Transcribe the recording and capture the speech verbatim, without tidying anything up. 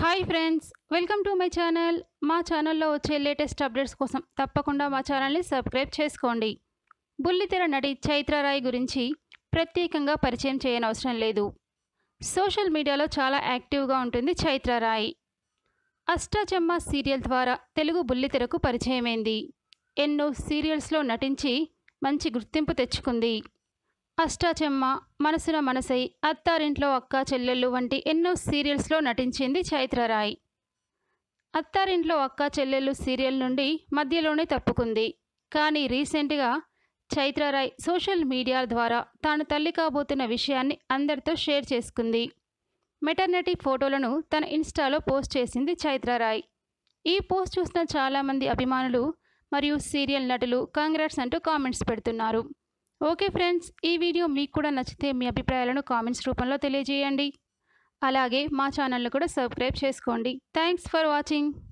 Hi friends, welcome to my channel. మా ఛానల్లో వచ్చే లేటెస్ట్ అప్డేట్స్ కోసం తప్పకుండా మా ఛానల్ని సబ్స్క్రైబ్ చేసుకోండి. బుల్లితెర నటి చైత్ర రాయ్ గురించి ప్రత్యేకంగా పరిచయం చేయనవసరం లేదు. సోషల్ మీడియాలో చాలా యాక్టివ్గా ఉంటుంది చైత్ర రాయ్. అష్టాచెమ్మ సీరియల్ ద్వారా తెలుగు బుల్లితెరకు పరిచయమైంది. ఎన్నో సీరియల్స్లో నటించి మంచి గుర్తింపు తెచ్చుకుంది. అష్టాచెమ్మ, మనసున మనసై, అత్తారింట్లో అక్క చెల్లెళ్ళు వంటి ఎన్నో సీరియల్స్లో నటించింది చైత్ర రాయ్. అత్తారింట్లో అక్క చెల్లెళ్ళు సీరియల్ నుండి మధ్యలోనే తప్పుకుంది. కానీ రీసెంట్గా చైత్ర రాయ్ సోషల్ మీడియా ద్వారా తాను తల్లి కాబోతున్న విషయాన్ని అందరితో షేర్ చేసుకుంది. మెటర్నిటీ ఫోటోలను తన ఇన్స్టాలో పోస్ట్ చేసింది చైత్ర రాయ్. ఈ పోస్ట్ చూసిన చాలామంది అభిమానులు మరియు సీరియల్ నటులు కంగ్రాట్స్ అంటూ కామెంట్స్ పెడుతున్నారు. ఓకే ఫ్రెండ్స్, ఈ వీడియో మీకు కూడా నచ్చితే మీ అభిప్రాయాలను కామెంట్స్ రూపంలో తెలియజేయండి. అలాగే మా ఛానల్ని కూడా సబ్స్క్రైబ్ చేసుకోండి. Thanks for watching.